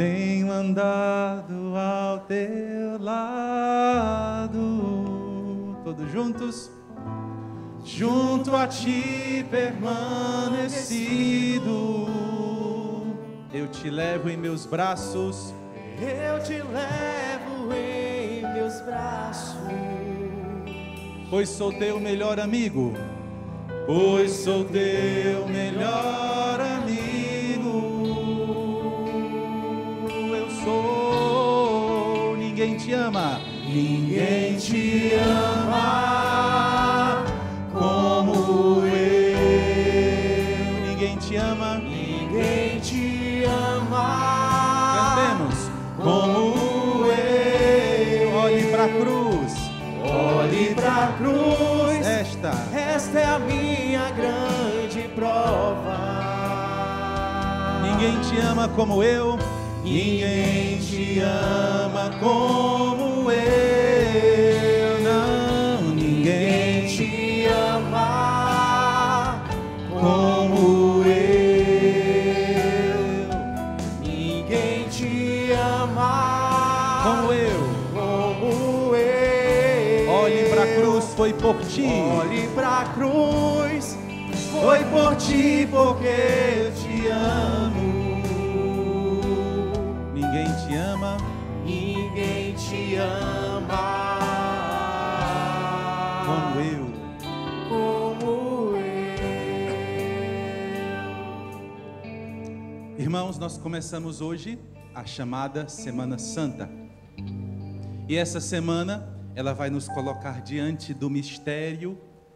Tenho andado ao teu lado. Todos juntos. Junto a ti permanecido. Eu te levo em meus braços. Eu te levo em meus braços. Pois sou teu melhor amigo. Pois sou teu melhor amigo. Eu sou. Ninguém te ama. Ninguém te ama como eu. Ninguém te ama. Ninguém te ama. Cantemos. Como eu. Olhe para a cruz. Olhe para a cruz. Esta é a minha grande prova. Ninguém te ama como eu. Ninguém te ama como eu. Não, ninguém te ama como eu. Ninguém te ama como eu. Olhe para a cruz, foi por ti. Olhe para a cruz, foi por ti, porque eu te amo. Ninguém te ama. Ninguém te ama como eu. Irmãos, nós começamos hoje a chamada Semana Santa. E essa semana ela vai nos colocar diante do mistério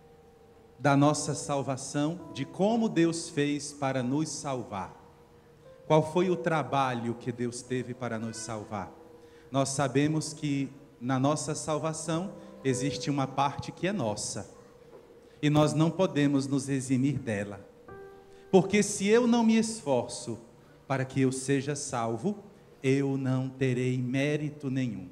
da nossa salvação, de como Deus fez para nos salvar. Qual foi o trabalho que Deus teve para nos salvar? Nós sabemos que na nossa salvação existe uma parte que é nossa, e nós não podemos nos eximir dela, porque se eu não me esforço para que eu seja salvo, eu não terei mérito nenhum.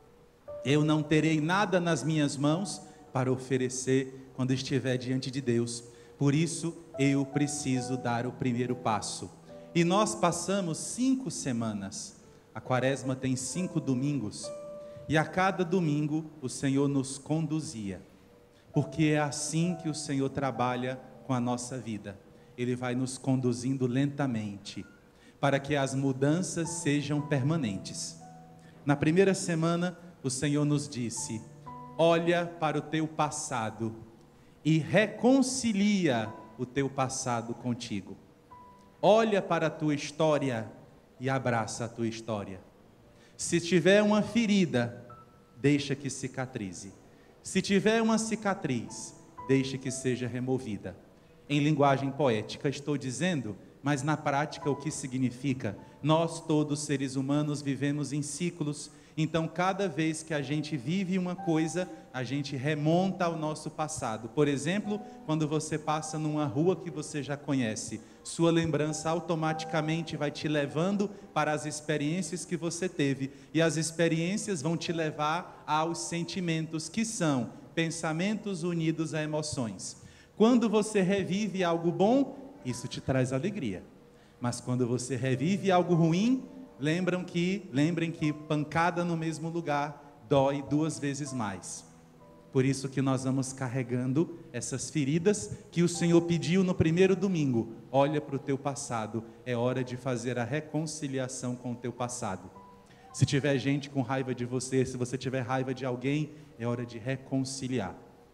Eu não terei nada nas minhas mãos para oferecer quando estiver diante de Deus. Por isso, eu preciso dar o primeiro passo. E nós passamos 5 semanas. A quaresma tem 5 domingos. E a cada domingo, o Senhor nos conduzia. Porque é assim que o Senhor trabalha com a nossa vida. Ele vai nos conduzindo lentamente, para que as mudanças sejam permanentes. Na primeira semana, o Senhor nos disse: olha para o teu passado e reconcilia o teu passado contigo. Olha para a tua história e abraça a tua história. Se tiver uma ferida, deixa que cicatrize. Se tiver uma cicatriz, deixa que seja removida. Em linguagem poética estou dizendo, mas na prática o que significa? Nós todos seres humanos vivemos em ciclos. Então, cada vez que a gente vive uma coisa, a gente remonta ao nosso passado. Por exemplo, quando você passa numa rua que você já conhece, sua lembrança automaticamente vai te levando para as experiências que você teve. E as experiências vão te levar aos sentimentos, que são pensamentos unidos a emoções. Quando você revive algo bom, isso te traz alegria. Mas quando você revive algo ruim, lembrem que pancada no mesmo lugar dói 2 vezes mais. Por isso que nós vamos carregando essas feridas que o Senhor pediu no primeiro domingo. Olha para o teu passado, é hora de fazer a reconciliação com o teu passado. Se tiver gente com raiva de você, se você tiver raiva de alguém, é hora de reconciliar.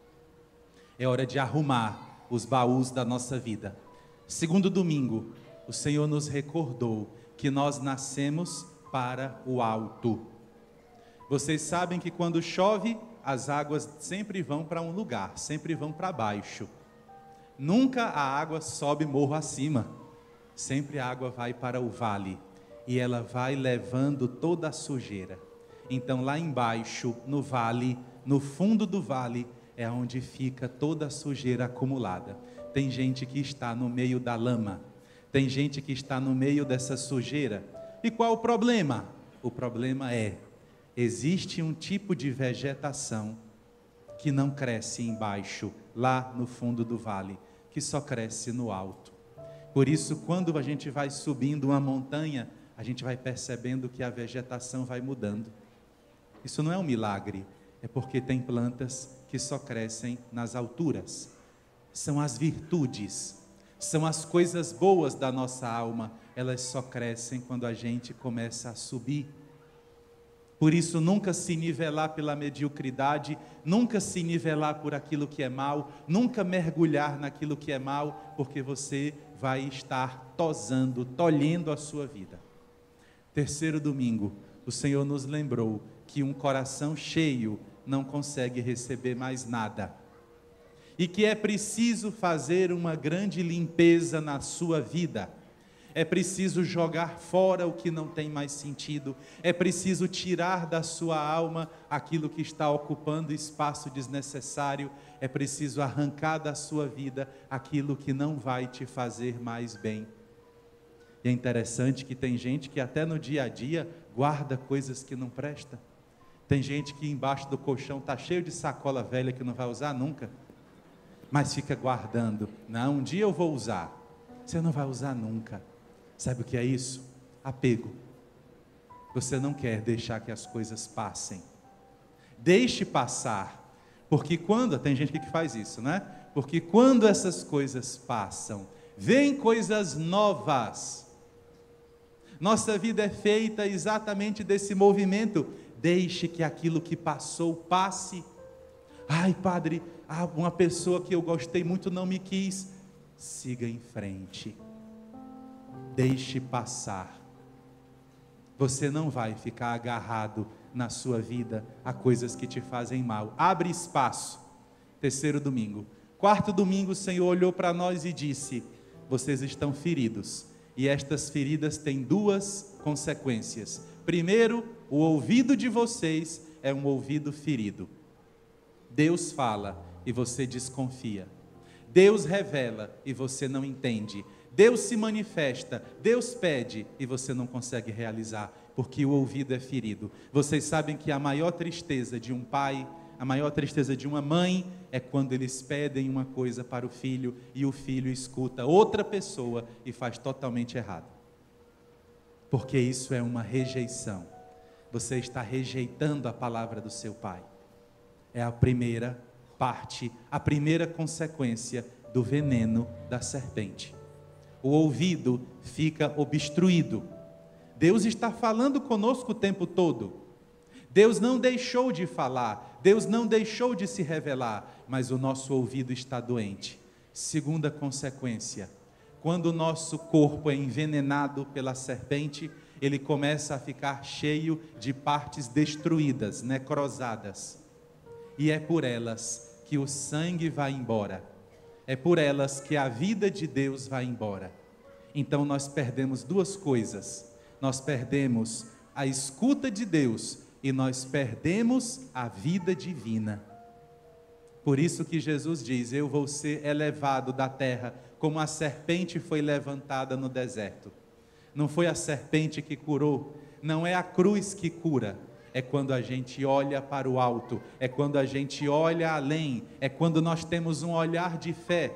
É hora de arrumar os baús da nossa vida. Segundo domingo, o Senhor nos recordou que nós nascemos para o alto. Vocês sabem que quando chove, as águas sempre vão para um lugar, sempre vão para baixo. Nunca a água sobe morro acima. Sempre a água vai para o vale. E ela vai levando toda a sujeira. Então lá embaixo, no vale, no fundo do vale, é onde fica toda a sujeira acumulada. Tem gente que está no meio da lama. Tem gente que está no meio dessa sujeira. E qual o problema? O problema é, existe um tipo de vegetação que não cresce embaixo, lá no fundo do vale, que só cresce no alto. Por isso, quando a gente vai subindo uma montanha, a gente vai percebendo que a vegetação vai mudando. Isso não é um milagre, é porque tem plantas que só crescem nas alturas. São as virtudes, são as coisas boas da nossa alma, elas só crescem quando a gente começa a subir. Por isso, nunca se nivelar pela mediocridade, nunca se nivelar por aquilo que é mal, nunca mergulhar naquilo que é mal, porque você vai estar tosando, tolhendo a sua vida. Terceiro domingo, o Senhor nos lembrou que um coração cheio não consegue receber mais nada. E que é preciso fazer uma grande limpeza na sua vida. É preciso jogar fora o que não tem mais sentido. É preciso tirar da sua alma aquilo que está ocupando espaço desnecessário. É preciso arrancar da sua vida aquilo que não vai te fazer mais bem. E é interessante que tem gente que até no dia a dia guarda coisas que não prestam. Tem gente que embaixo do colchão está cheio de sacola velha que não vai usar nunca, mas fica guardando. Não, um dia eu vou usar. Você não vai usar nunca. Sabe o que é isso? Apego. Você não quer deixar que as coisas passem. Deixe passar. Porque quando, tem gente que faz isso, né? Porque quando essas coisas passam, vêm coisas novas. Nossa vida é feita exatamente desse movimento. Deixe que aquilo que passou passe. Ai, padre, uma pessoa que eu gostei muito não me quis. Siga em frente. Deixe passar. Você não vai ficar agarrado na sua vida a coisas que te fazem mal. Abre espaço. Terceiro domingo. Quarto domingo, o Senhor olhou para nós e disse: vocês estão feridos. E estas feridas têm duas consequências. Primeiro, o ouvido de vocês é um ouvido ferido. Deus fala e você desconfia. Deus revela e você não entende. Deus se manifesta, Deus pede e você não consegue realizar, porque o ouvido é ferido. Vocês sabem que a maior tristeza de um pai, a maior tristeza de uma mãe, é quando eles pedem uma coisa para o filho e o filho escuta outra pessoa e faz totalmente errado. Porque isso é uma rejeição. Você está rejeitando a palavra do seu pai. É a primeira parte, a primeira consequência do veneno da serpente. O ouvido fica obstruído. Deus está falando conosco o tempo todo. Deus não deixou de falar, Deus não deixou de se revelar, mas o nosso ouvido está doente. Segunda consequência, quando o nosso corpo é envenenado pela serpente, ele começa a ficar cheio de partes destruídas, necrosadas. E é por elas que o sangue vai embora. É por elas que a vida de Deus vai embora. Então nós perdemos duas coisas. Nós perdemos a escuta de Deus e nós perdemos a vida divina. Por isso que Jesus diz: eu vou ser elevado da terra, como a serpente foi levantada no deserto. Não foi a serpente que curou, não é a cruz que cura. É quando a gente olha para o alto, é quando a gente olha além, é quando nós temos um olhar de fé.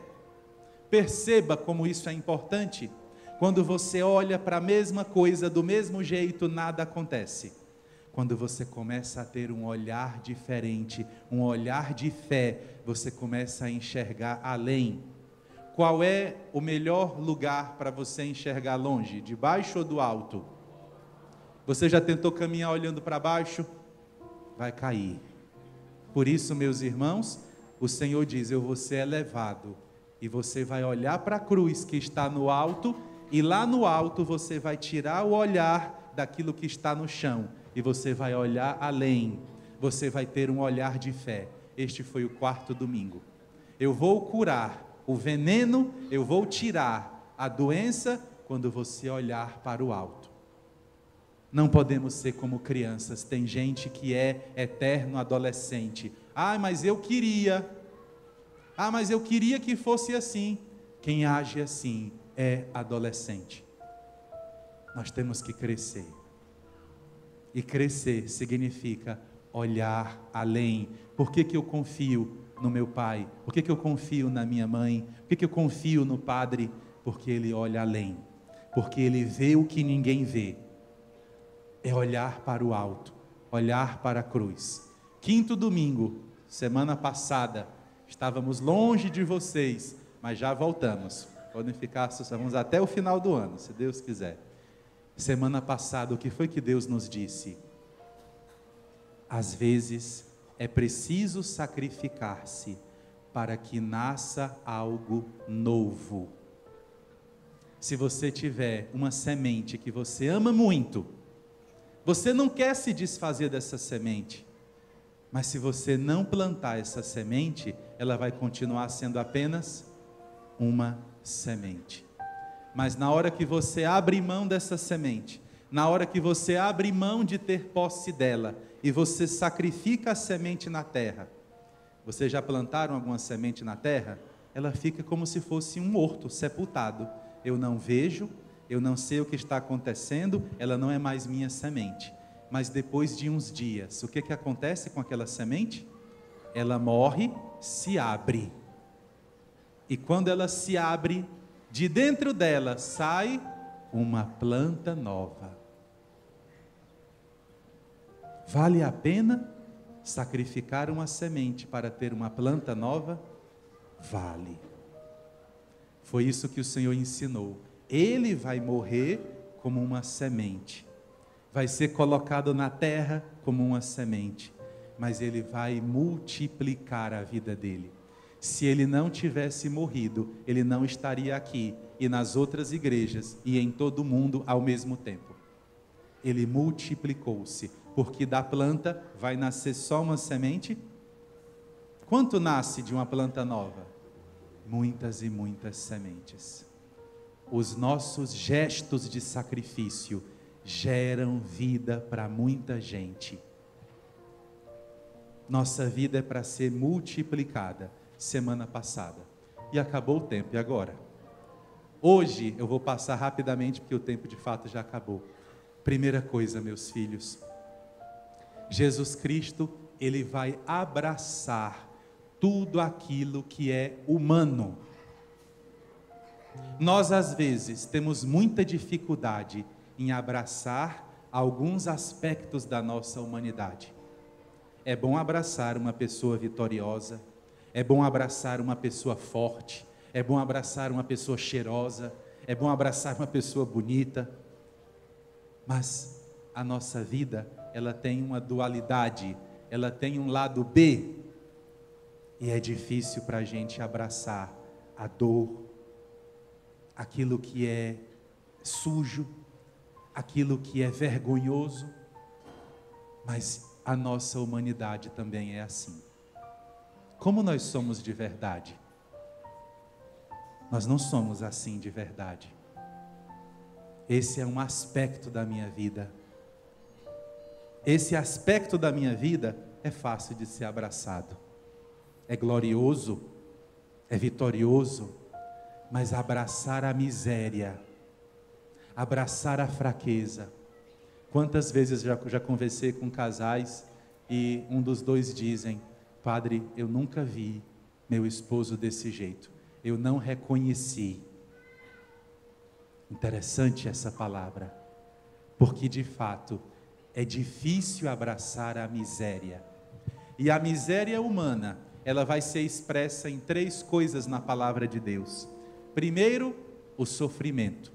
Perceba como isso é importante. Quando você olha para a mesma coisa do mesmo jeito, nada acontece. Quando você começa a ter um olhar diferente, um olhar de fé, você começa a enxergar além. Qual é o melhor lugar para você enxergar longe? De baixo ou do alto? Você já tentou caminhar olhando para baixo? Vai cair. Por isso, meus irmãos, o Senhor diz: eu vou ser elevado. E você vai olhar para a cruz que está no alto, e lá no alto você vai tirar o olhar daquilo que está no chão, e você vai olhar além. Você vai ter um olhar de fé. Este foi o quarto domingo. Eu vou curar o veneno, eu vou tirar a doença quando você olhar para o alto. Não podemos ser como crianças. Tem gente que é eterno adolescente. Mas eu queria que fosse assim. Quem age assim é adolescente. Nós temos que crescer. E crescer significa olhar além. Por que eu confio no meu pai? Por que eu confio na minha mãe? Por que eu confio no padre? Porque ele olha além. Porque ele vê o que ninguém vê. é olhar para o alto, olhar para a cruz. Quinto domingo, semana passada, estávamos longe de vocês, mas já voltamos. Podem ficar, vamos até o final do ano, se Deus quiser. Semana passada, o que foi que Deus nos disse? Às vezes é preciso sacrificar-se para que nasça algo novo. Se você tiver uma semente que você ama muito, você não quer se desfazer dessa semente, mas se você não plantar essa semente, ela vai continuar sendo apenas uma semente. Mas na hora que você abre mão dessa semente, na hora que você abre mão de ter posse dela, e você sacrifica a semente na terra, vocês já plantaram alguma semente na terra? Ela fica como se fosse um horto sepultado. Eu não vejo, eu não sei o que está acontecendo, ela não é mais minha semente. Mas depois de uns dias, o que acontece com aquela semente? Ela morre, se abre. E quando ela se abre, de dentro dela sai uma planta nova. Vale a pena sacrificar uma semente para ter uma planta nova? Vale. Foi isso que o Senhor ensinou. Ele vai morrer como uma semente. Vai ser colocado na terra como uma semente. Mas ele vai multiplicar a vida dele. Se ele não tivesse morrido, ele não estaria aqui e nas outras igrejas e em todo o mundo ao mesmo tempo. Ele multiplicou-se, porque da planta vai nascer só uma semente? Quanto nasce de uma planta nova? Muitas e muitas sementes. Os nossos gestos de sacrifício geram vida para muita gente. Nossa vida é para ser multiplicada. Semana passada. E acabou o tempo, e agora? Hoje eu vou passar rapidamente, porque o tempo de fato já acabou. Primeira coisa, meus filhos, Jesus Cristo, Ele vai abraçar tudo aquilo que é humano. Nós às vezes temos muita dificuldade em abraçar alguns aspectos da nossa humanidade. É bom abraçar uma pessoa vitoriosa, é bom abraçar uma pessoa forte, é bom abraçar uma pessoa cheirosa, é bom abraçar uma pessoa bonita, mas a nossa vida, ela tem uma dualidade, ela tem um lado B, e é difícil para a gente abraçar a dor, aquilo que é sujo, aquilo que é vergonhoso, mas a nossa humanidade também é assim. Como nós somos de verdade? Nós não somos assim de verdade. Esse é um aspecto da minha vida. Esse aspecto da minha vida é fácil de ser abraçado. É glorioso, é vitorioso, mas abraçar a miséria, abraçar a fraqueza. Quantas vezes já conversei com casais e um dos dois dizem: Padre, eu nunca vi meu esposo desse jeito. Eu não reconheci. Interessante essa palavra. Porque de fato é difícil abraçar a miséria. E a miséria humana, ela vai ser expressa em 3 coisas na palavra de Deus. Primeiro, o sofrimento.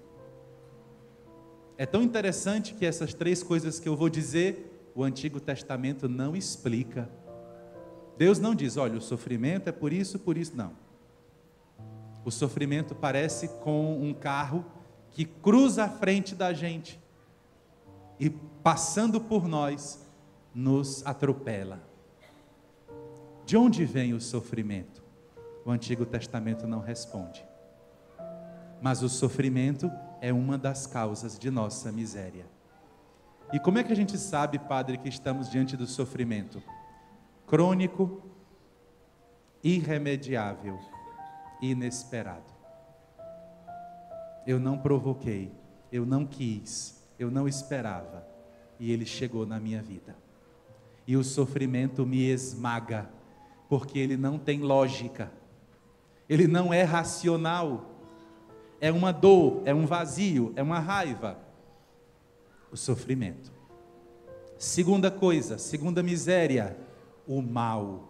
É tão interessante que essas 3 coisas que eu vou dizer, o Antigo Testamento não explica. Deus não diz, olha, o sofrimento é por isso, não. O sofrimento parece com um carro que cruza a frente da gente e passando por nós, nos atropela. De onde vem o sofrimento? O Antigo Testamento não responde. Mas o sofrimento é uma das causas de nossa miséria. E como é que a gente sabe, Padre, que estamos diante do sofrimento? Crônico, irremediável, inesperado. Eu não provoquei, eu não quis, eu não esperava, e ele chegou na minha vida. E o sofrimento me esmaga, porque ele não tem lógica, ele não é racional, é uma dor, é um vazio, é uma raiva. O sofrimento. Segunda coisa, segunda miséria, o mal.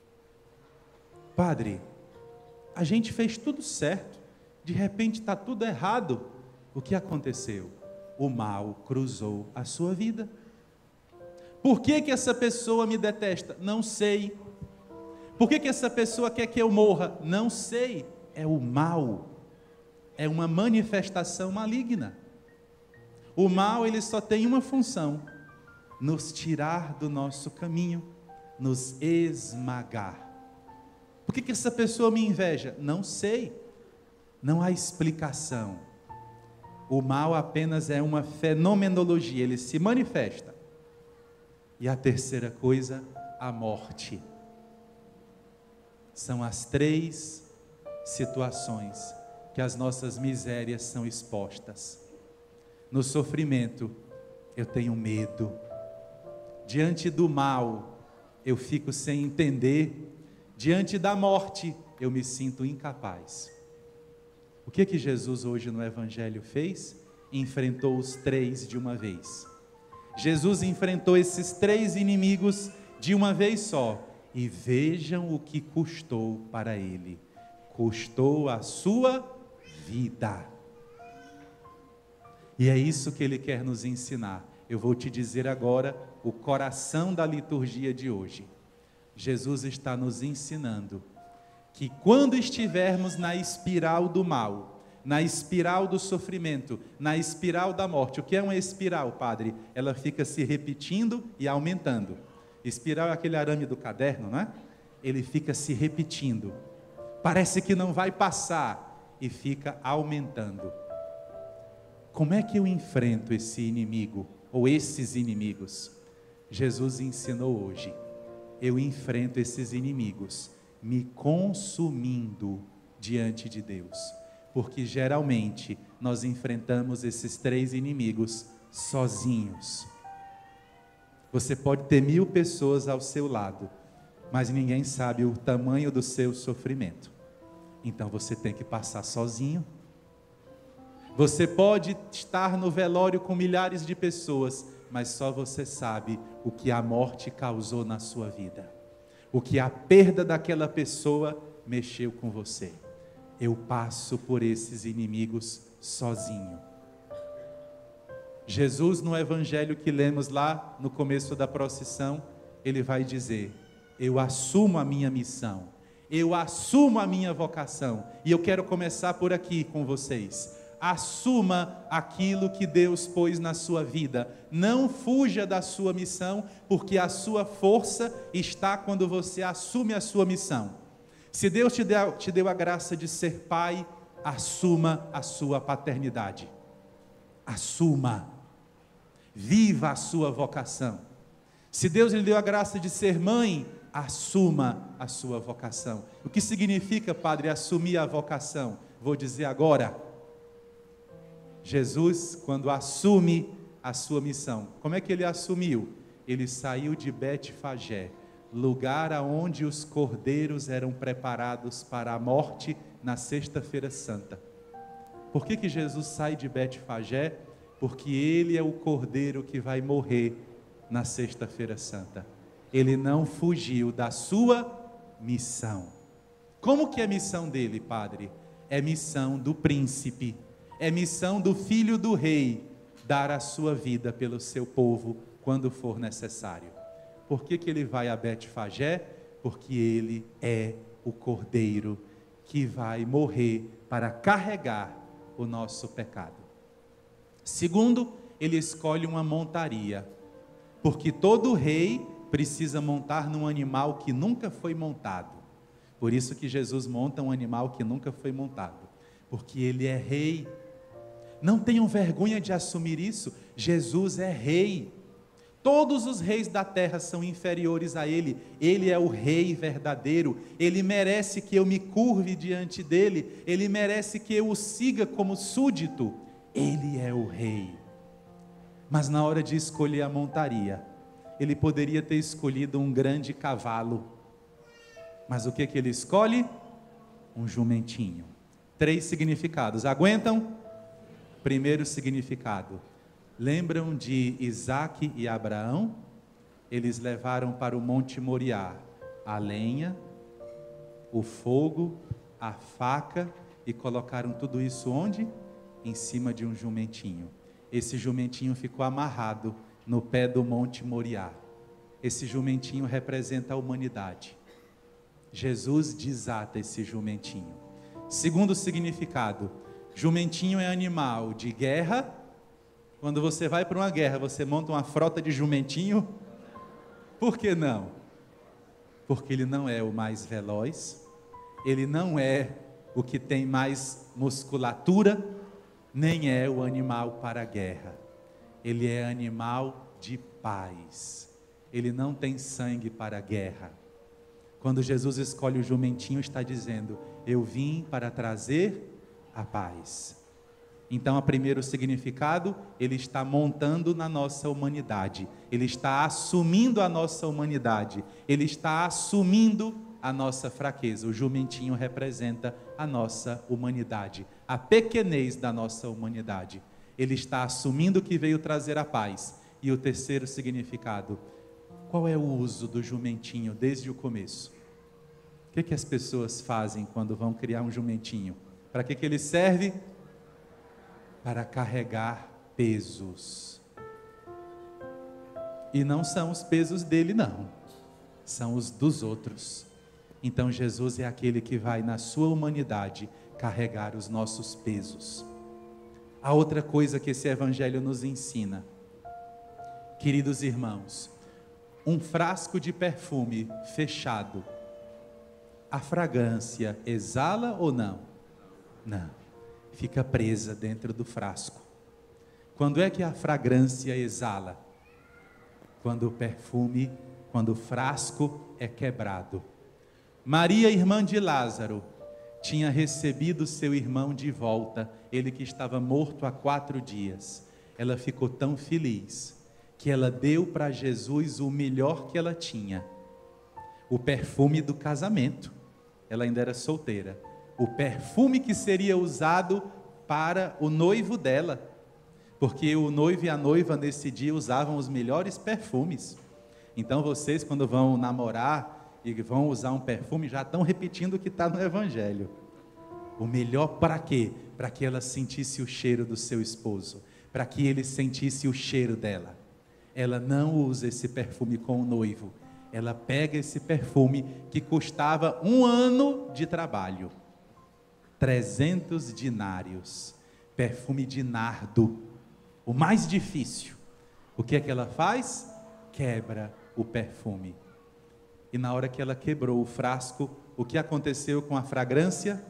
Padre, a gente fez tudo certo, de repente está tudo errado. O que aconteceu? O mal cruzou a sua vida. Por que que essa pessoa me detesta? Não sei. Por que que essa pessoa quer que eu morra? Não sei. É o mal. É uma manifestação maligna. O mal, ele só tem uma função: nos tirar do nosso caminho, nos esmagar. Por que que essa pessoa me inveja? Não sei. Não há explicação. O mal apenas é uma fenomenologia, ele se manifesta. E a terceira coisa, a morte. São as três situações que as nossas misérias são expostas. No sofrimento, eu tenho medo. Diante do mal, eu fico sem entender. Diante da morte, eu me sinto incapaz. O que que Jesus hoje no Evangelho fez? Enfrentou os três de uma vez. Jesus enfrentou esses três inimigos de uma vez só. E vejam o que custou para ele. Custou a sua vida. E é isso que ele quer nos ensinar. Eu vou te dizer agora o coração da liturgia de hoje. Jesus está nos ensinando que quando estivermos na espiral do mal, na espiral do sofrimento, na espiral da morte. O que é uma espiral, padre? Ela fica se repetindo e aumentando. Espiral é aquele arame do caderno, não é? Ele fica se repetindo. Parece que não vai passar e fica aumentando. Como é que eu enfrento esse inimigo ou esses inimigos? Jesus ensinou hoje. Eu enfrento esses inimigos me consumindo diante de Deus. Porque geralmente nós enfrentamos esses três inimigos sozinhos. Você pode ter 1000 pessoas ao seu lado, mas ninguém sabe o tamanho do seu sofrimento. Então você tem que passar sozinho. Você pode estar no velório com milhares de pessoas, mas só você sabe o que a morte causou na sua vida. O que a perda daquela pessoa mexeu com você. Eu passo por esses inimigos sozinho. Jesus, no evangelho que lemos lá no começo da procissão, ele vai dizer: eu assumo a minha missão, eu assumo a minha vocação. E eu quero começar por aqui com vocês. Assuma aquilo que Deus pôs na sua vida. Não fuja da sua missão, porque a sua força está quando você assume a sua missão. Se Deus te deu a graça de ser pai, assuma a sua paternidade. Assuma. Viva a sua vocação. Se Deus lhe deu a graça de ser mãe, assuma a sua vocação. O que significa, padre, assumir a vocação? Vou dizer agora. Jesus, quando assume a sua missão, como é que ele assumiu? Ele saiu de Betfagé, lugar aonde os cordeiros eram preparados para a morte na sexta-feira santa. Por que Jesus sai de Betfagé? Porque ele é o cordeiro que vai morrer na sexta-feira santa. Ele não fugiu da sua missão. Como que é a missão dele, padre? É missão do príncipe. É missão do filho do rei, dar a sua vida pelo seu povo quando for necessário. Por que ele vai a Betfagé? Porque ele é o cordeiro que vai morrer para carregar o nosso pecado. Segundo, ele escolhe uma montaria, porque todo rei precisa montar num animal que nunca foi montado. Por isso que Jesus monta um animal que nunca foi montado, porque ele é rei. Não tenham vergonha de assumir isso. Jesus é rei. Todos os reis da terra são inferiores a ele. Ele é o rei verdadeiro. Ele merece que eu me curve diante dele. Ele merece que eu o siga como súdito. Ele é o rei. Mas na hora de escolher a montaria, ele poderia ter escolhido um grande cavalo. Mas o que ele escolhe? Um jumentinho. 3 significados. Aguentam? Primeiro significado: Lembram de Isaque e Abraão? Eles levaram para o Monte Moriá a lenha, o fogo, a faca e colocaram tudo isso onde? Em cima de um jumentinho. Esse jumentinho ficou amarrado no pé do Monte Moriá. Esse jumentinho representa a humanidade. Jesus desata esse jumentinho. Segundo significado, jumentinho é animal de guerra. Quando você vai para uma guerra, você monta uma frota de jumentinho. Por que não? Porque ele não é o mais veloz, ele não é o que tem mais musculatura, nem é o animal para a guerra. Ele é animal de paz. Ele não tem sangue para a guerra. Quando Jesus escolhe o jumentinho, está dizendo: eu vim para trazer a paz. Então, o primeiro significado, ele está montando na nossa humanidade, ele está assumindo a nossa humanidade, ele está assumindo a nossa fraqueza. O jumentinho representa a nossa humanidade, a pequenez da nossa humanidade. Ele está assumindo que veio trazer a paz. E o terceiro significado, qual é o uso do jumentinho desde o começo? O que as pessoas fazem quando vão criar um jumentinho? Para que ele serve? Para carregar pesos. E não são os pesos dele, não. São os dos outros. Então Jesus é aquele que vai na sua humanidade carregar os nossos pesos. A outra coisa que esse evangelho nos ensina, queridos irmãos, um frasco de perfume fechado, a fragrância exala ou não? Não, fica presa dentro do frasco. Quando é que a fragrância exala? Quando o perfume, quando o frasco é quebrado. Maria, irmã de Lázaro, tinha recebido seu irmão de volta, ele que estava morto há 4 dias. Ela ficou tão feliz que ela deu para Jesus o melhor que ela tinha, o perfume do casamento. Ela ainda era solteira. O perfume que seria usado para o noivo dela, porque o noivo e a noiva nesse dia usavam os melhores perfumes. Então vocês, quando vão namorar e vão usar um perfume, já estão repetindo o que está no evangelho. O melhor para quê? Para que ela sentisse o cheiro do seu esposo, para que ele sentisse o cheiro dela. Ela não usa esse perfume com o noivo, ela pega esse perfume que custava 1 ano de trabalho, 300 dinários, perfume de nardo, o mais difícil. O que é que ela faz? Quebra o perfume. E na hora que ela quebrou o frasco, o que aconteceu com a fragrância?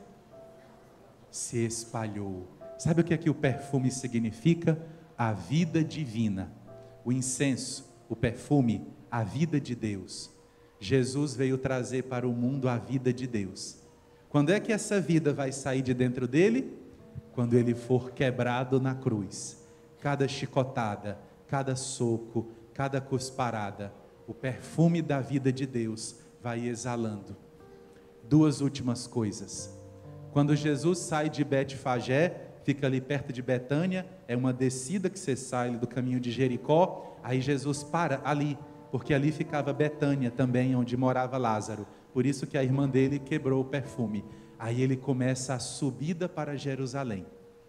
Se espalhou. Sabe o que é que o perfume significa? A vida divina. O incenso, o perfume, a vida de Deus. Jesus veio trazer para o mundo a vida de Deus. Quando é que essa vida vai sair de dentro dele? Quando ele for quebrado na cruz. Cada chicotada, cada soco, cada cusparada, o perfume da vida de Deus vai exalando. 2 últimas coisas. Quando Jesus sai de Betfagé, fica ali perto de Betânia, é uma descida que você sai do caminho de Jericó, aí Jesus para ali, porque ali ficava Betânia também, onde morava Lázaro. Por isso que a irmã dele quebrou o perfume. Aí ele começa a subida para Jerusalém.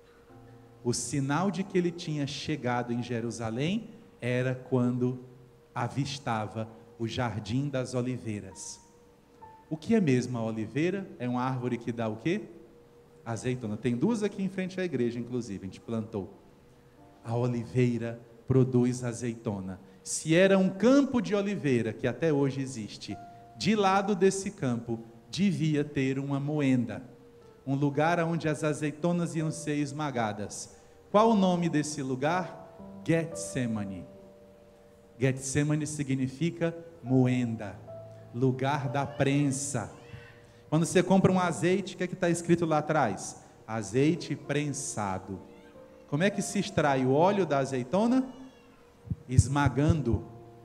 O sinal de que ele tinha chegado em Jerusalém era quando avistava o Jardim das Oliveiras. O que é mesmo a oliveira? É uma árvore que dá o quê? Azeitona. Tem 2 aqui em frente à igreja, inclusive, a gente plantou. A oliveira produz azeitona. Se era um campo de oliveira, que até hoje existe, de lado desse campo devia ter uma moenda, um lugar onde as azeitonas iam ser esmagadas. Qual o nome desse lugar? Getsemane. Getsemane significa moenda, lugar da prensa. Quando você compra um azeite, o que é que está escrito lá atrás? Azeite prensado. Como é que se extrai o óleo da azeitona? Esmagando.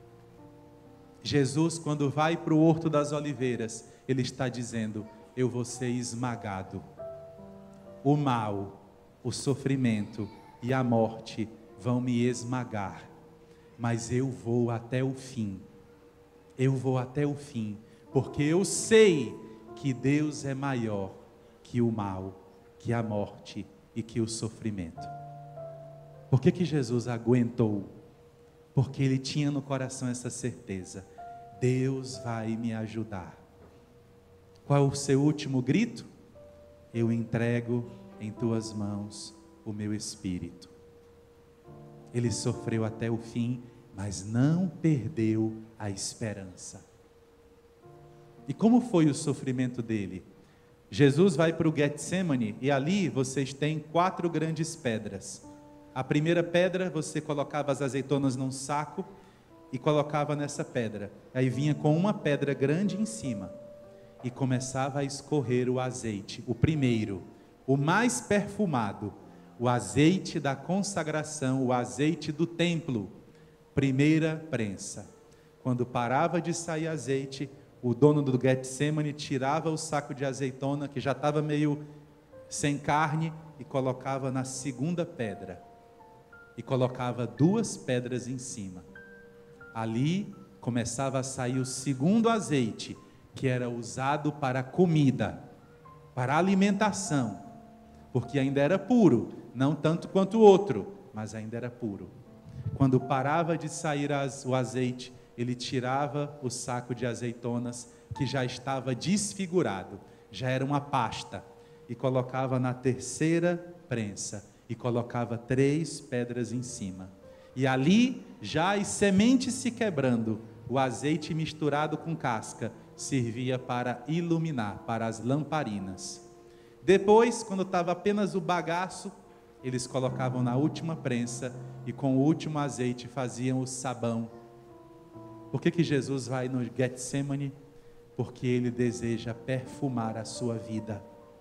Jesus, quando vai para o Horto das Oliveiras, ele está dizendo: eu vou ser esmagado. O mal, o sofrimento e a morte vão me esmagar, mas eu vou até o fim. Eu vou até o fim, porque eu sei que Deus é maior que o mal, que a morte e que o sofrimento. Por que Jesus aguentou? Porque ele tinha no coração essa certeza: Deus vai me ajudar. Qual é o seu último grito? Eu entrego em tuas mãos o meu espírito. Ele sofreu até o fim, mas não perdeu a esperança. E como foi o sofrimento dele? Jesus vai para o Getsemane e ali vocês têm 4 grandes pedras. A primeira pedra, você colocava as azeitonas num saco e colocava nessa pedra. Aí vinha com uma pedra grande em cima e começava a escorrer o azeite. O primeiro, o mais perfumado, o azeite da consagração, o azeite do templo. Primeira prensa. Quando parava de sair azeite, o dono do Getsemane tirava o saco de azeitona, que já estava meio sem carne, e colocava na segunda pedra. E colocava 2 pedras em cima. Ali começava a sair o segundo azeite, que era usado para comida, para alimentação, porque ainda era puro, não tanto quanto o outro, mas ainda era puro. Quando parava de sair o azeite, ele tirava o saco de azeitonas, que já estava desfigurado, já era uma pasta, e colocava na terceira prensa, e colocava 3 pedras em cima. E ali, já as sementes se quebrando, o azeite misturado com casca, servia para iluminar, para as lamparinas. Depois, quando estava apenas o bagaço, eles colocavam na última prensa, e com o último azeite faziam o sabão. Por que Jesus vai no Getsemane? Porque ele deseja perfumar a sua vida.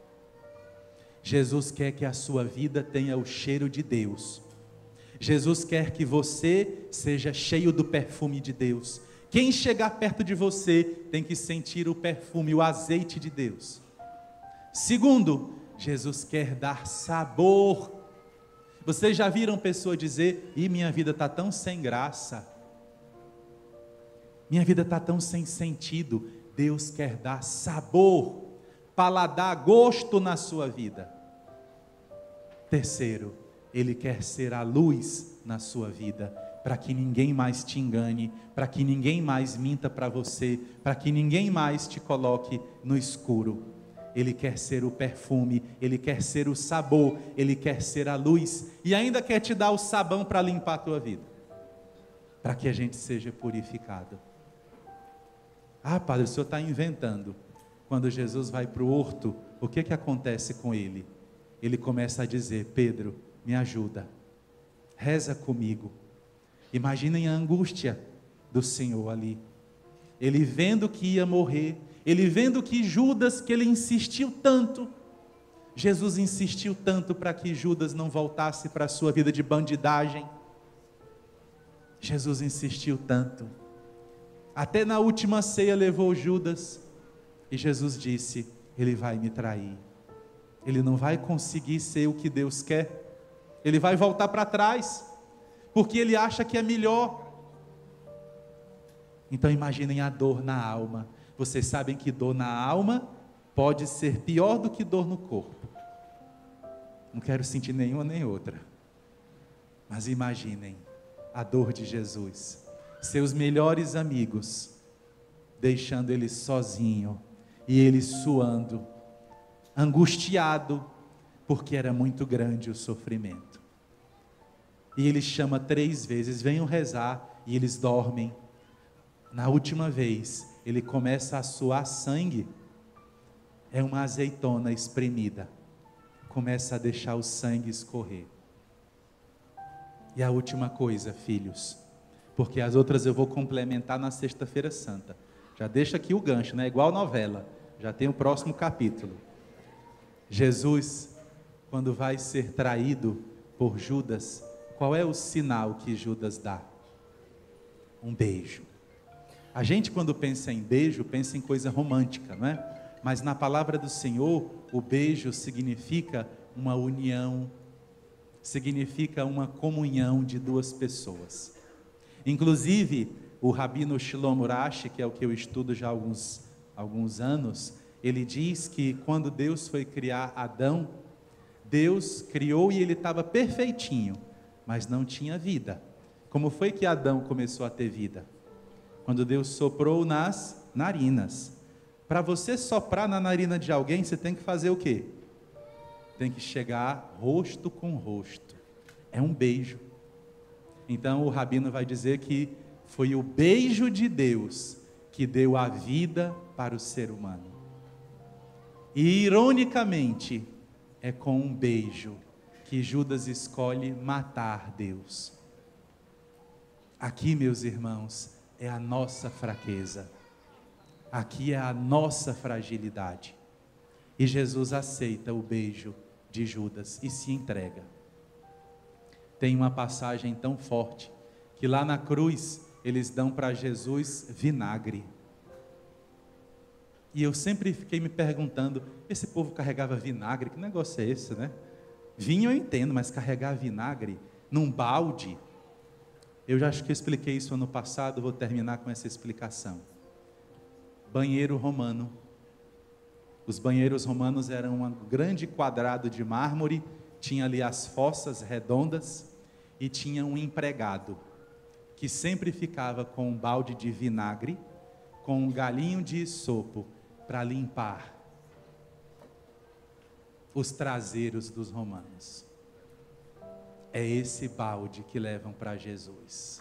Jesus quer que a sua vida tenha o cheiro de Deus. Jesus quer que você seja cheio do perfume de Deus. Quem chegar perto de você tem que sentir o perfume, o azeite de Deus. Segundo, Jesus quer dar sabor. Vocês já viram pessoa dizer: minha vida está tão sem graça, minha vida está tão sem sentido. Deus quer dar sabor, paladar, gosto na sua vida. Terceiro, Ele quer ser a luz na sua vida, para que ninguém mais te engane, para que ninguém mais minta para você, para que ninguém mais te coloque no escuro. Ele quer ser o perfume, Ele quer ser o sabor, Ele quer ser a luz, e ainda quer te dar o sabão para limpar a tua vida, para que a gente seja purificado. Ah, padre, o senhor está inventando. Quando Jesus vai para o horto, o que acontece com ele? Ele começa a dizer: Pedro, me ajuda, reza comigo. Imaginem a angústia do Senhor ali. Ele vendo que ia morrer, ele vendo que Judas, que ele insistiu tanto, Jesus insistiu tanto para que Judas não voltasse para a sua vida de bandidagem. Jesus insistiu tanto. Até na última ceia levou Judas. E Jesus disse: ele vai me trair. Ele não vai conseguir ser o que Deus quer. Ele vai voltar para trás, porque ele acha que é melhor. Então imaginem a dor na alma. Vocês sabem que dor na alma pode ser pior do que dor no corpo. Não quero sentir nenhuma nem outra. Mas imaginem a dor de Jesus. Seus melhores amigos deixando ele sozinho, e ele suando, angustiado, porque era muito grande o sofrimento. E ele chama 3 vezes: venham rezar, e eles dormem. Na última vez, ele começa a suar sangue. É uma azeitona espremida, começa a deixar o sangue escorrer. E a última coisa, filhos, porque as outras eu vou complementar na Sexta-feira Santa. Já deixa aqui o gancho, né? Igual novela, já tem o próximo capítulo. Jesus, quando vai ser traído por Judas, qual é o sinal que Judas dá? Um beijo. A gente, quando pensa em beijo, pensa em coisa romântica, não é? Mas na palavra do Senhor, o beijo significa uma união, significa uma comunhão de duas pessoas. Inclusive, o Rabino Shlomo Urashi, que é o que eu estudo já há alguns anos, ele diz que quando Deus foi criar Adão, Deus criou e ele estava perfeitinho, mas não tinha vida. Como foi que Adão começou a ter vida? Quando Deus soprou nas narinas. Para você soprar na narina de alguém, você tem que fazer o quê? Tem que chegar rosto com rosto. É um beijo. Então o Rabino vai dizer que foi o beijo de Deus que deu a vida para o ser humano. E ironicamente, é com um beijo que Judas escolhe matar Deus. Aqui, meus irmãos, é a nossa fraqueza. Aqui é a nossa fragilidade. E Jesus aceita o beijo de Judas e se entrega. Tem uma passagem tão forte que lá na cruz eles dão para Jesus vinagre. E eu sempre fiquei me perguntando, esse povo carregava vinagre, que negócio é esse, né? Vinho eu entendo, mas carregar vinagre num balde, eu já acho que eu expliquei isso ano passado, vou terminar com essa explicação. Banheiro romano. Os banheiros romanos eram um grande quadrado de mármore, tinha ali as fossas redondas e tinha um empregado que sempre ficava com um balde de vinagre, com um galinho de isopo para limpar os traseiros dos romanos. É esse balde que levam para Jesus.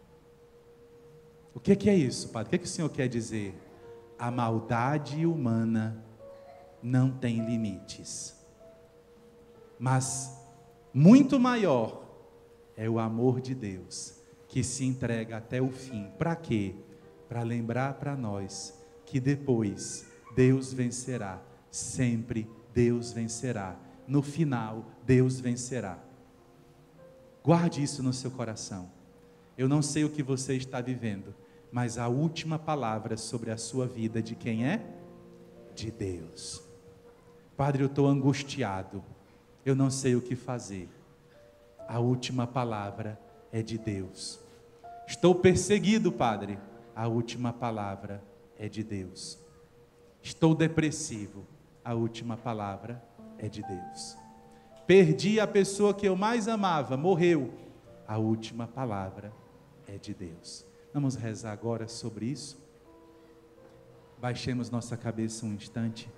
O que é isso, padre? O que o senhor quer dizer? A maldade humana não tem limites, mas muito maior é o amor de Deus, que se entrega até o fim. Para quê? Para lembrar para nós que depois Deus vencerá, sempre Deus vencerá, no final Deus vencerá. Guarde isso no seu coração. Eu não sei o que você está vivendo, mas a última palavra sobre a sua vida de quem é? De Deus. Padre, eu estou angustiado, eu não sei o que fazer. A última palavra é de Deus. Estou perseguido, padre. A última palavra é de Deus. Estou depressivo. A última palavra é de Deus. Perdi a pessoa que eu mais amava, morreu. A última palavra é de Deus. Vamos rezar agora sobre isso? Baixemos nossa cabeça um instante.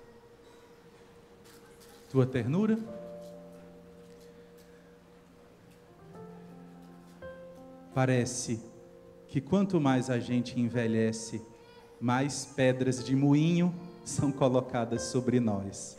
Tua ternura? Parece que quanto mais a gente envelhece, mais pedras de moinho são colocadas sobre nós.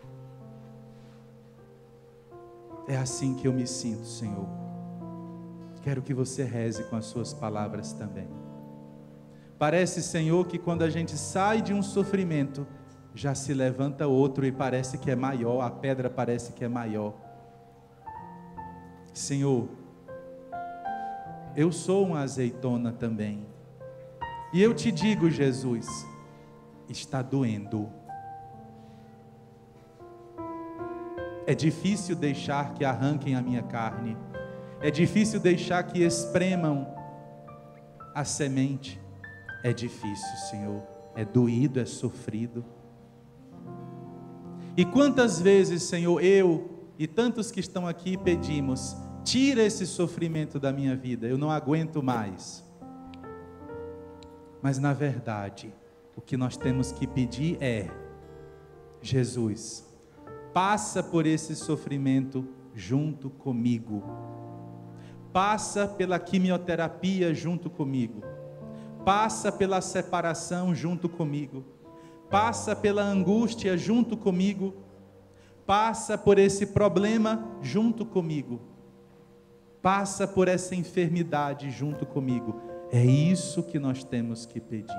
É assim que eu me sinto, Senhor. Quero que você reze com as suas palavras também. Parece, Senhor, que quando a gente sai de um sofrimento, já se levanta outro e parece que é maior, a pedra parece que é maior. Senhor, eu sou uma azeitona também. E eu te digo, Jesus, está doendo. É difícil deixar que arranquem a minha carne. É difícil deixar que espremam a semente. É difícil, Senhor. É doído, é sofrido. E quantas vezes, Senhor, eu e tantos que estão aqui pedimos, tira esse sofrimento da minha vida, eu não aguento mais. Mas na verdade, o que nós temos que pedir é: Jesus, passa por esse sofrimento junto comigo. Passa pela quimioterapia junto comigo. Passa pela separação junto comigo. Passa pela angústia junto comigo. Passa por esse problema junto comigo. Passa por essa enfermidade junto comigo. É isso que nós temos que pedir.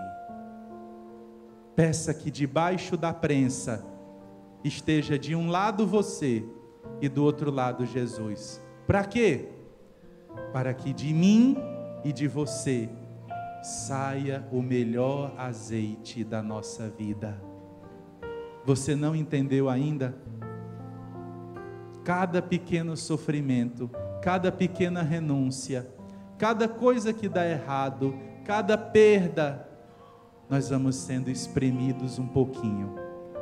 Peça que debaixo da prensa esteja de um lado você e do outro lado Jesus. Para quê? Para que de mim e de você saia o melhor azeite da nossa vida. Você não entendeu ainda? cada pequeno sofrimento, cada pequena renúncia, cada coisa que dá errado, cada perda, nós vamos sendo espremidos um pouquinho.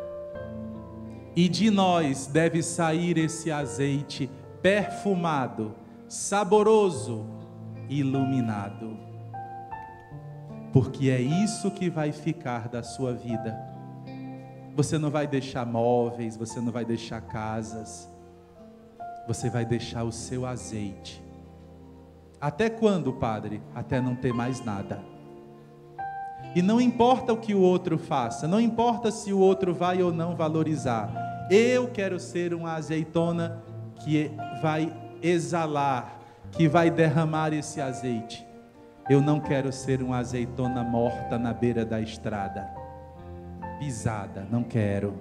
E de nós deve sair esse azeite perfumado, saboroso, iluminado. Porque é isso que vai ficar da sua vida. Você não vai deixar móveis, você não vai deixar casas, você vai deixar o seu azeite. Até quando, Padre? Até não ter mais nada. E não importa o que o outro faça, não importa se o outro vai ou não valorizar. Eu quero ser uma azeitona que vai exalar, que vai derramar esse azeite. Eu não quero ser uma azeitona morta na beira da estrada, pisada, não quero.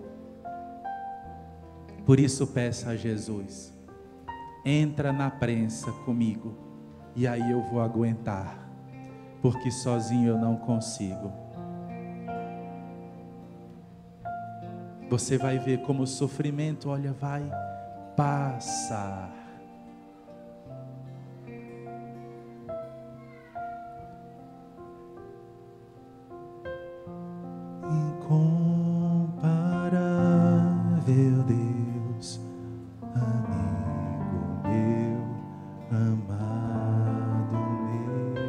Por isso peça a Jesus, entra na prensa comigo, e aí eu vou aguentar, porque sozinho eu não consigo. Você vai ver como o sofrimento, olha, vai passar. Incomparável Deus, amigo meu, amado meu,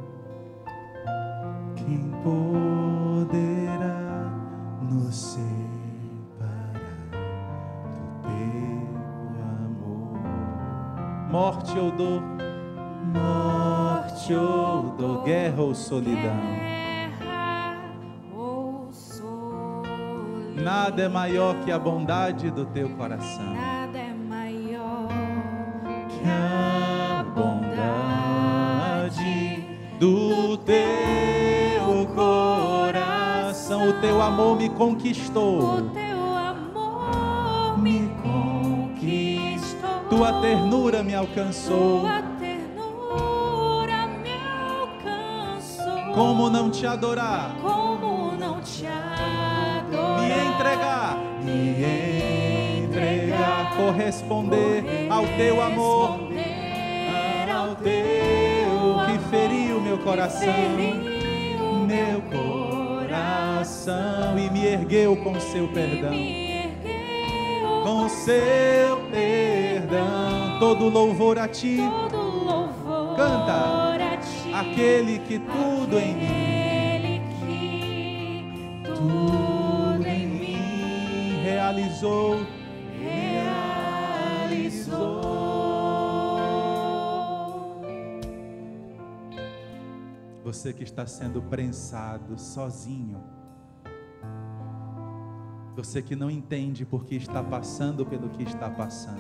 quem poderá nos separar do teu amor? Morte ou dor, Morte ou dor, guerra ou solidão, nada é maior que a bondade do teu coração. Nada é maior que a bondade do teu coração. O teu amor me conquistou, O teu amor me conquistou. tua ternura me alcançou. Tua ternura me alcançou. Como não te adorar? Como não te adorar? Me entregar, corresponder ao teu amor, Ao teu que feriu meu coração, meu coração e me ergueu com seu perdão. com seu perdão. Todo louvor a ti, Todo louvor Canta. a ti. aquele que tudo em mim, Aquele que tudo em mim realizou. Você que está sendo prensado sozinho, você que não entende porque está passando pelo que está passando,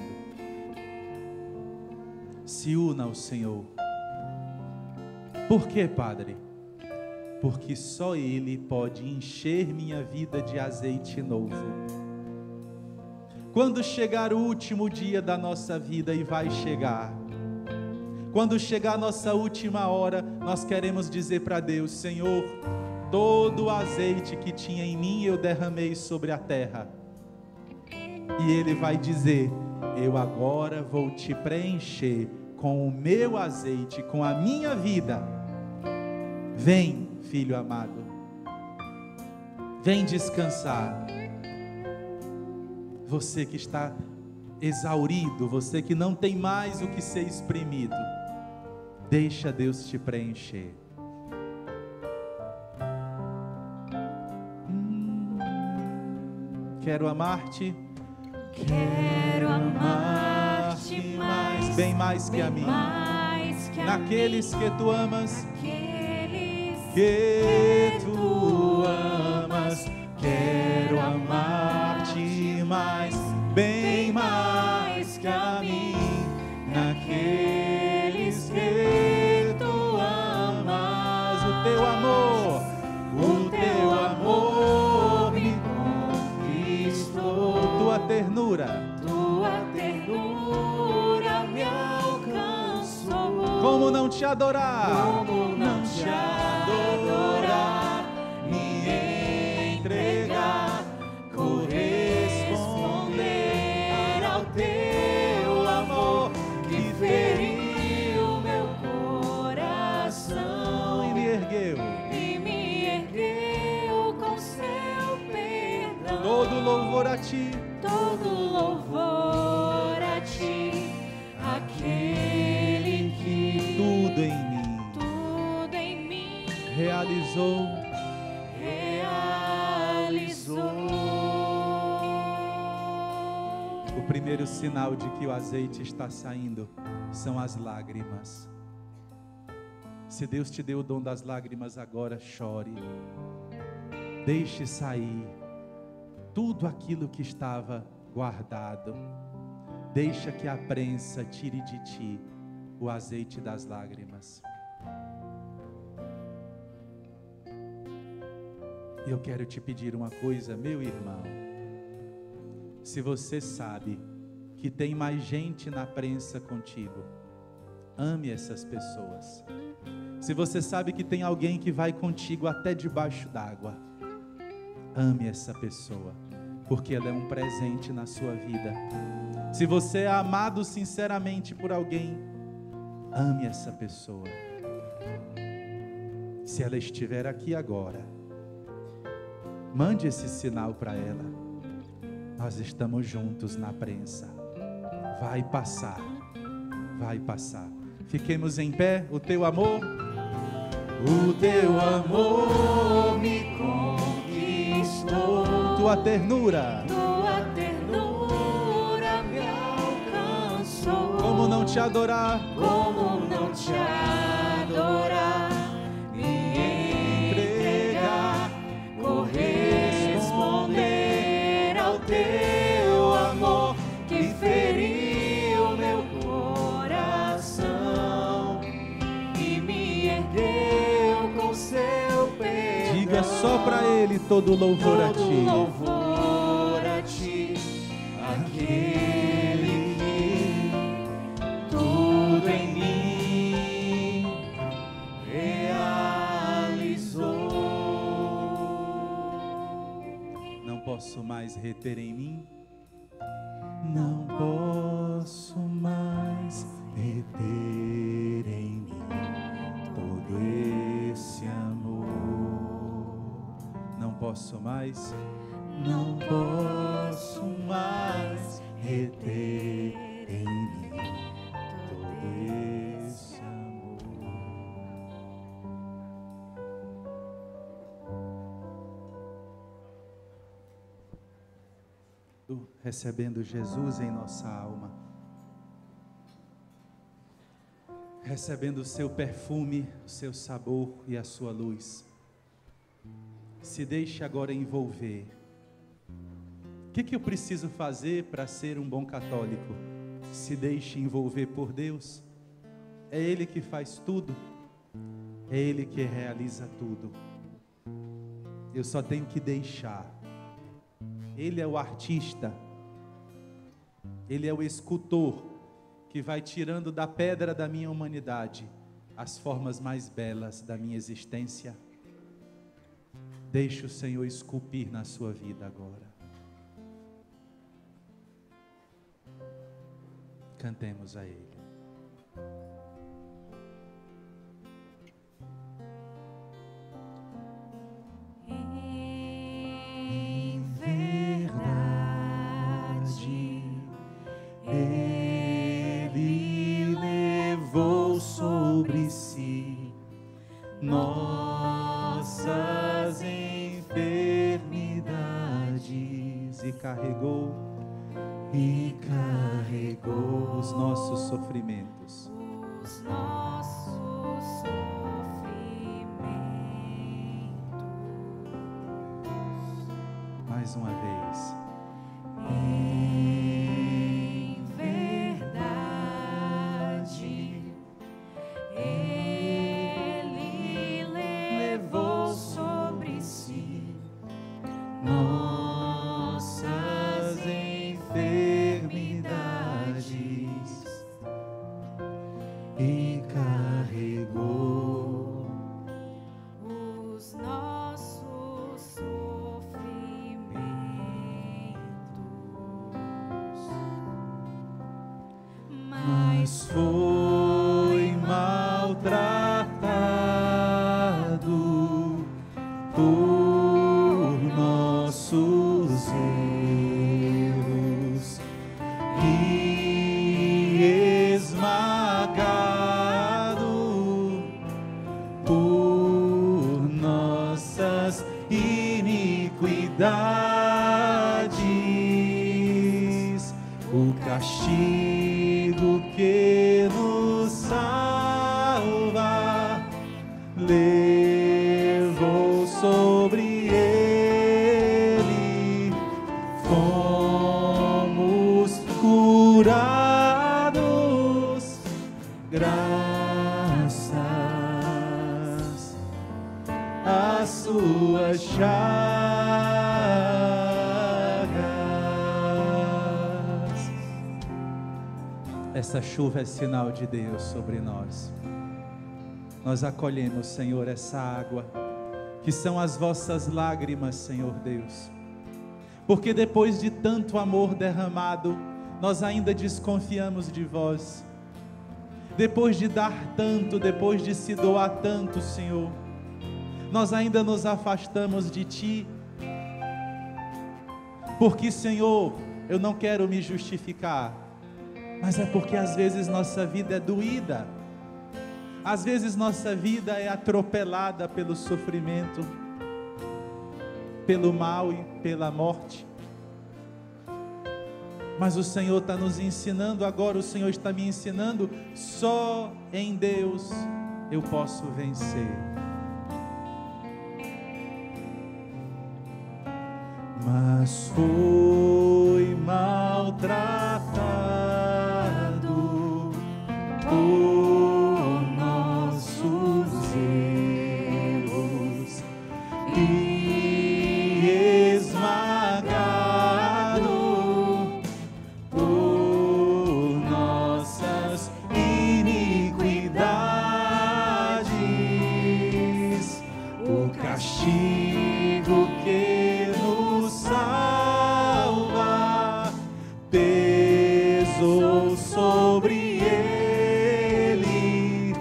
se una ao Senhor. Por quê, Padre? Porque só Ele pode encher minha vida de azeite novo. Quando chegar o último dia da nossa vida, e vai chegar, quando chegar a nossa última hora, nós queremos dizer para Deus: Senhor, todo o azeite que tinha em mim eu derramei sobre a terra. E Ele vai dizer: eu agora vou te preencher com o meu azeite, com a minha vida. Vem, filho amado, vem descansar. Você que está exaurido, você que não tem mais o que ser exprimido, deixa Deus te preencher. Quero amar-te, Quero amar-te mais, bem mais que a mim, mais que a naqueles que tu amas, aqueles que tu amas. Quero amar-te mais, bem mais que a mim, naqueles que tu amas. O teu amor me conquistou. Tua ternura me alcançou. como não te adorar? Como não te adorar? Me entregar, corresponder ao teu ti, todo louvor a ti, aquele que tudo em mim tudo em mim realizou. O primeiro sinal de que o azeite está saindo são as lágrimas. Se Deus te deu o dom das lágrimas agora, chore. Deixe sair tudo aquilo que estava guardado. Deixa que a prensa tire de ti o azeite das lágrimas. E eu quero te pedir uma coisa, meu irmão. Se você sabe que tem mais gente na prensa contigo, ame essas pessoas. Se você sabe que tem alguém que vai contigo até debaixo d'água, ame essa pessoa, porque ela é um presente na sua vida. Se você é amado sinceramente por alguém, ame essa pessoa. Se ela estiver aqui agora, mande esse sinal para ela. Nós estamos juntos na prensa. Vai passar, vai passar. Fiquemos em pé. O teu amor me conquistou. Tua ternura me alcançou. Como não te adorar? Como não te adorar? Me entregar, corresponder ao teu amor que feriu meu coração e me ergueu com seu perdão. Diga só para Ele todo louvor a Todo ti. louvor a ti, aquele que tudo em mim realizou. Não posso mais reter em mim. Não posso mais reter em mim todo esse amor. Não posso mais. Não posso mais reter em mim todo esse amor. Recebendo Jesus em nossa alma, recebendo o seu perfume, o seu sabor e a sua luz. Se deixe agora envolver. O que eu preciso fazer para ser um bom católico? Se deixe envolver por Deus. É Ele que faz tudo, é Ele que realiza tudo. Eu só tenho que deixar. Ele é o artista, Ele é o escultor que vai tirando da pedra da minha humanidade as formas mais belas da minha existência. Deixe o Senhor esculpir na sua vida agora. Cantemos a Ele. Em verdade, Ele levou sobre si nossas enfermidades e carregou os nossos sofrimentos. os nossos sofrimentos. Mais uma vez. Em verdade, Ele levou sobre si Nossas enfermidades e carregou os nossos sofrimentos. o castigo que nos salva levou sobre ele, fomos curados, graças às suas chagas. Essa chuva é sinal de Deus sobre nós. Nós acolhemos, Senhor, essa água, que são as vossas lágrimas, Senhor Deus. Porque depois de tanto amor derramado, nós ainda desconfiamos de vós. Depois de dar tanto, depois de se doar tanto, Senhor, nós ainda nos afastamos de Ti. Porque, Senhor, eu não quero me justificar, mas é porque às vezes nossa vida é doída, às vezes nossa vida é atropelada pelo sofrimento, pelo mal e pela morte. Mas o Senhor está nos ensinando agora, o Senhor está me ensinando, só em Deus eu posso vencer. Mas foi maltratado por nossos erros e esmagado por nossas iniquidades, o castigo que nos salva pesou sobre ele,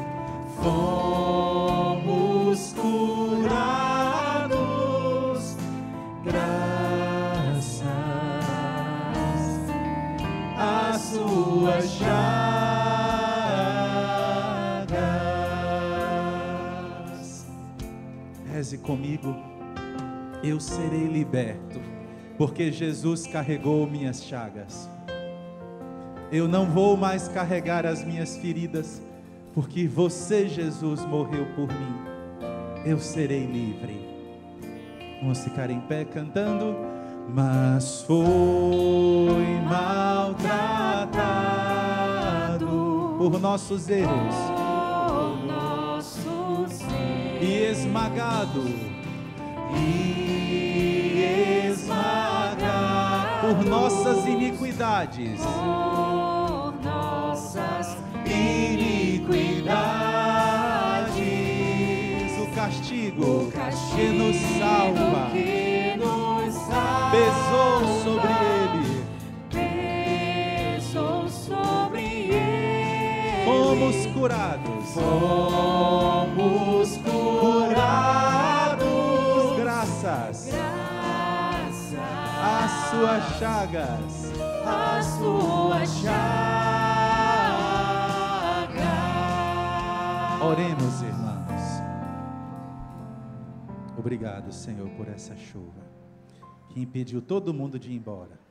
fomos curados, graças às suas chagas. Reze comigo. Eu serei liberto, porque Jesus carregou minhas chagas. Eu não vou mais carregar as minhas feridas, porque você, Jesus, morreu por mim. Eu serei livre. Vamos ficar em pé cantando. Mas foi maltratado por nossos erros e esmagado por nossas iniquidades, o castigo que nos salva pesou sobre ele, fomos curados, graças às suas chagas, Oremos, irmãos. Obrigado, Senhor, por essa chuva que impediu todo mundo de ir embora.